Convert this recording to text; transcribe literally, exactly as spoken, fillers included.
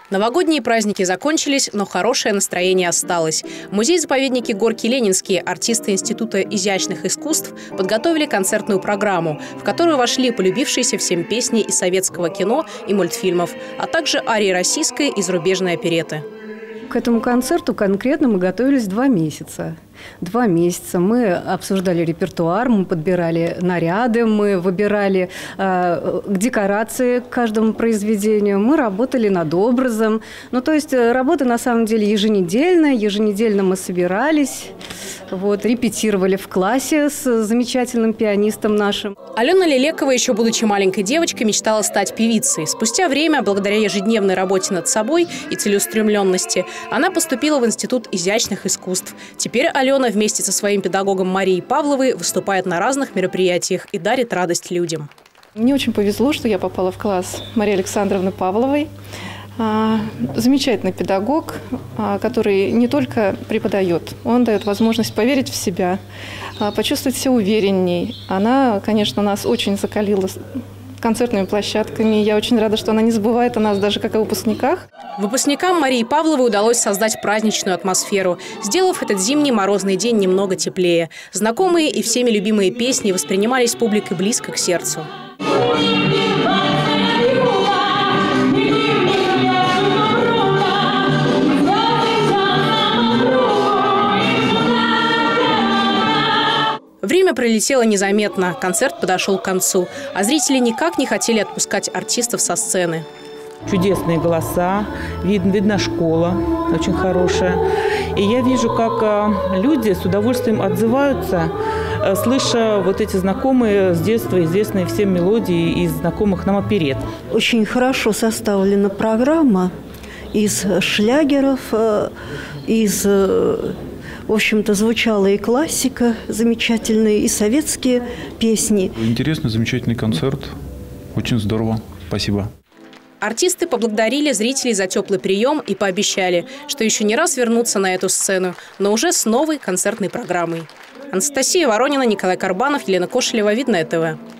Новогодние праздники закончились, но хорошее настроение осталось. В музее-заповеднике Горки Ленинские артисты Института изящных искусств подготовили концертную программу, в которую вошли полюбившиеся всем песни из советского кино и мультфильмов, а также арии российской и зарубежной опереты. К этому концерту конкретно мы готовились два месяца. Два месяца мы обсуждали репертуар, мы подбирали наряды, мы выбирали э, декорации к каждому произведению, мы работали над образом. Ну, то есть работа на самом деле еженедельная, еженедельно мы собирались, вот, репетировали в классе с замечательным пианистом нашим. Алена Лелекова, еще будучи маленькой девочкой, мечтала стать певицей. Спустя время, благодаря ежедневной работе над собой и целеустремленности, она поступила в Институт изящных искусств. Теперь Алена вместе со своим педагогом Марией Павловой выступает на разных мероприятиях и дарит радость людям. Мне очень повезло, что я попала в класс Марии Александровны Павловой. Замечательный педагог, который не только преподает, он дает возможность поверить в себя, почувствовать себя уверенней. Она, конечно, нас очень закалила концертными площадками. Я очень рада, что она не забывает о нас даже как о выпускниках. Выпускникам Марии Павловой удалось создать праздничную атмосферу, сделав этот зимний морозный день немного теплее. Знакомые и всеми любимые песни воспринимались публикой близко к сердцу. Время пролетело незаметно, концерт подошел к концу, а зрители никак не хотели отпускать артистов со сцены. Чудесные голоса, видно, видна школа очень хорошая. И я вижу, как люди с удовольствием отзываются, слыша вот эти знакомые с детства известные всем мелодии из знакомых нам оперет. Очень хорошо составлена программа из шлягеров, из... В общем-то, звучала и классика замечательная, и советские песни. Интересный, замечательный концерт. Очень здорово. Спасибо. Артисты поблагодарили зрителей за теплый прием и пообещали, что еще не раз вернутся на эту сцену, но уже с новой концертной программой. Анастасия Воронина, Николай Карбанов, Елена Кошелева, Видное ТВ.